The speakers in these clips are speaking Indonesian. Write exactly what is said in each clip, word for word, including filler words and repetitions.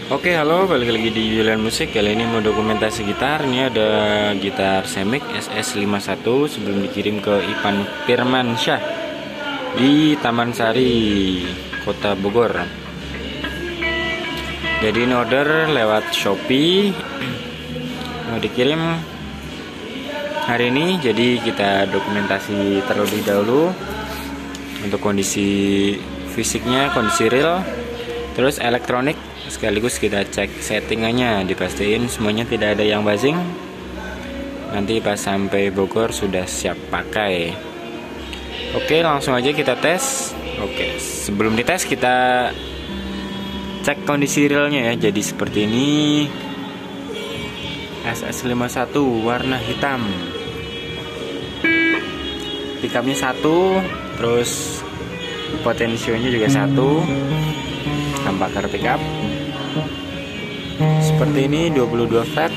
Oke, halo, balik lagi di Julian Musik. Kali ini mau dokumentasi gitar. Ini ada gitar Semik S S lima puluh satu sebelum dikirim ke Ipan Firmansyah di Taman Sari, Kota Bogor. Jadi ini order lewat Shopee, mau dikirim hari ini. Jadi kita dokumentasi terlebih dahulu untuk kondisi fisiknya, kondisi real, terus elektronik. Sekaligus kita cek settingannya, dipastiin semuanya tidak ada yang buzzing. Nanti pas sampai Bogor sudah siap pakai. Oke, langsung aja kita tes. Oke, sebelum dites kita cek kondisi realnya ya. Jadi seperti ini, S S lima puluh satu warna hitam, pickupnya satu, terus potensionya juga satu, humbucker pickup seperti ini, dua puluh dua fret,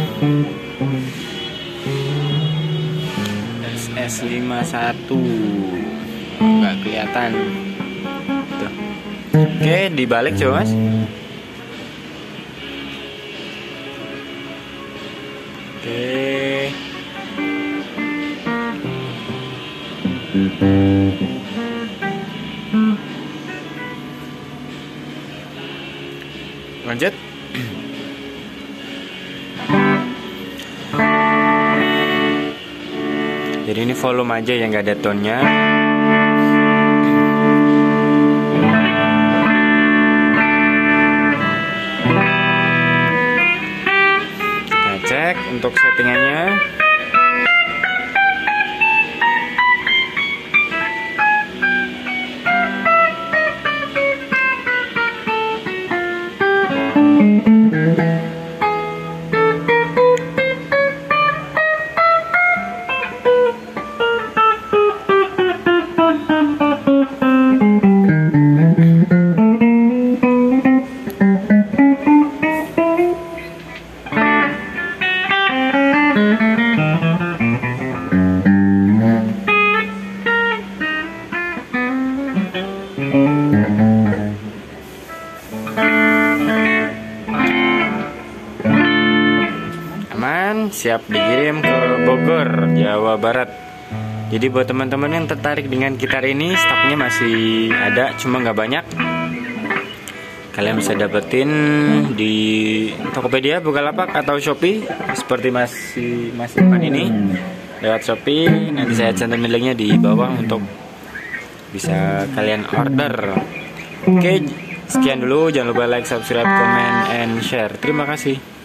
S S lima puluh satu, nggak kelihatan tuh. Oke, dibalik coba mas. Oke, lanjut. Jadi ini volume aja yang nggak ada tone-nya. Kita cek untuk settingannya. Aman, siap dikirim ke Bogor, Jawa Barat. Jadi buat teman-teman yang tertarik dengan gitar ini, stoknya masih ada, cuma nggak banyak. Kalian bisa dapetin di Tokopedia, Bukalapak, atau Shopee seperti masih Mas Ipan ini lewat Shopee. Nanti saya cantumin linknya di bawah untuk bisa kalian order. Oke, sekian dulu. Jangan lupa like, subscribe, comment, and share. Terima kasih.